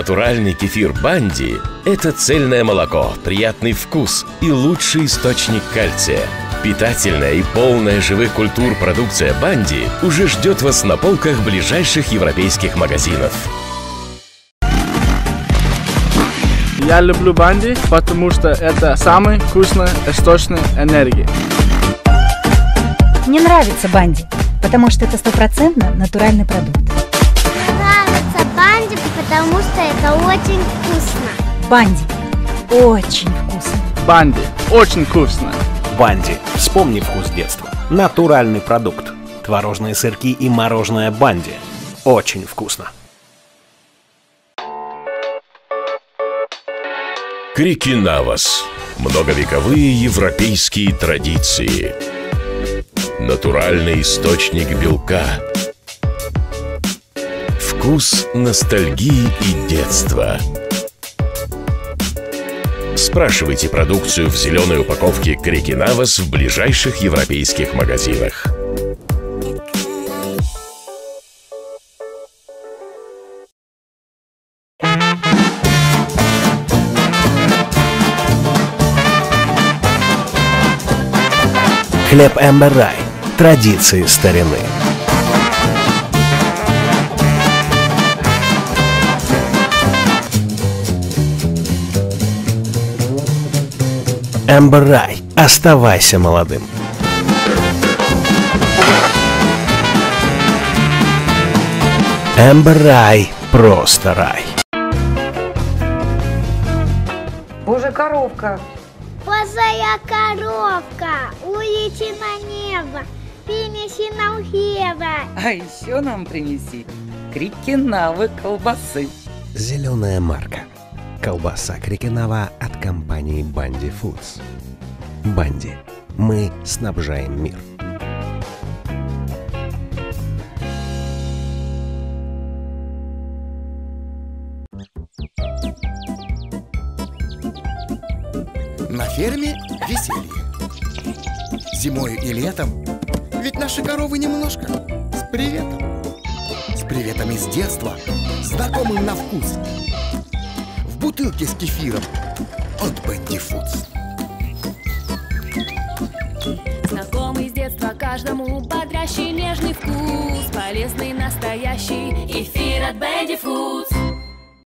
Натуральный кефир Банди – это цельное молоко, приятный вкус и лучший источник кальция. Питательная и полная живых культур продукция Банди уже ждет вас на полках ближайших европейских магазинов. Я люблю Банди, потому что это самый вкусный источник энергии. Мне нравится Банди, потому что это 100% натуральный продукт. Нравится Банди, потому что это очень вкусно. Банди очень вкусно. Банди очень вкусно. Банди. Вспомни вкус детства. Натуральный продукт. Творожные сырки и мороженое Банди. Очень вкусно. Крикинавас. Многовековые европейские традиции. Натуральный источник белка. Вкус ностальгии и детства. Спрашивайте продукцию в зеленой упаковке Крикинавас в ближайших европейских магазинах. Хлеб Amber Rye. Традиции старины. Amber Rye. Оставайся молодым. Amber Rye. Просто рай. Божья коровка. Божая коровка, улети на небо, принеси нам хлеба. А еще нам принеси Крикинавы колбасы. Зеленая марка. Колбаса Крикинава от компании Банди Foods. Банди. Мы снабжаем мир. На ферме веселье. Зимой и летом. Ведь наши коровы немножко с приветом. С приветом из детства, знакомым на вкус. В бутылке с кефиром от Банди Foods. Знакомый с детства каждому бодрящий нежный вкус. Полезный настоящий эфир от Банди Foods.